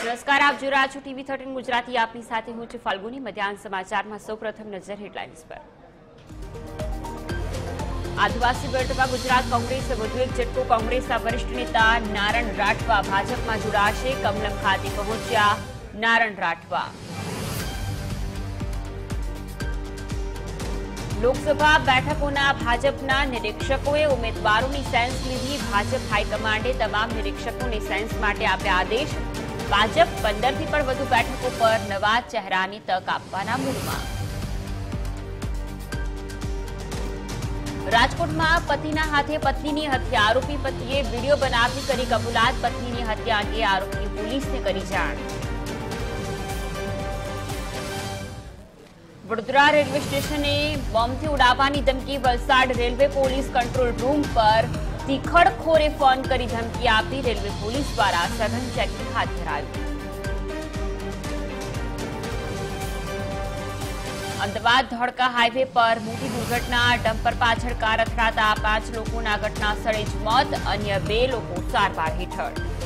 નમસ્કાર, આપ જોઈ રહ્યા છો TV13 ગુજરાતી. આપની સાથે હું છું ફાલ્ગુની. મધ્યાહન સમાચારમાં સૌપ્રથમ નજર હેડલાઇન્સ પર. આદિવાસી બેઠકમાં ગુજરાત કોંગ્રેસે વધુ એક ઝટકો. કોંગ્રેસના વરિષ્ઠ નેતા નારણ રાઠવા ભાજપમાં જોડાશે. કમલમ ખાતે પહોંચ્યા નારણ રાઠવા. લોકસભા બેઠકોના ભાજપના નિરીક્ષકોએ ઉમેદવારોની સેન્સ લીધી. ભાજપ હાઈકમાન્ડે તમામ નિરીક્ષકોને સેન્સ માટે આપ્યા આદેશ. ભાજપ 15 થી પણ વધુ બેઠકો પર નવા ચહેરાની તક આપવાના મૂડમાં. રાજકોટમાં પતિના હાથે પત્નીની હત્યા. આરોપી પતિએ વિડીયો બનાવી કરી કબૂલાત. પત્નીની હત્યા અંગે આરોપીએ પોલીસને કરી જાણ. વડોદરા રેલવે સ્ટેશને બોમ્બથી ઉડાવવાની ધમકી. Valsad railway police control room પર તીખડખોરે ફોન કરી ધમકી આપી. રેલવે પોલીસ દ્વારા સઘન ચેકિંગ હાથ ધરાયું. અમદાવાદ ધોળકા હાઈવે પર મોટી દુર્ઘટના. ડમ્પર પાછળ કાર અથડાતા 5 લોકોના ઘટના સ્થળે જ મોત. અન્ય 2 લોકો સારવાર હેઠળ.